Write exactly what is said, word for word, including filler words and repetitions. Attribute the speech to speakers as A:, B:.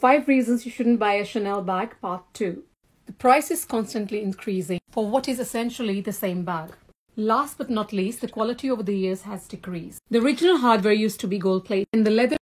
A: Five reasons you shouldn't buy a Chanel bag, part two. The price is constantly increasing for what is essentially the same bag. Last but not least, the quality over the years has decreased. The original hardware used to be gold plated and the leather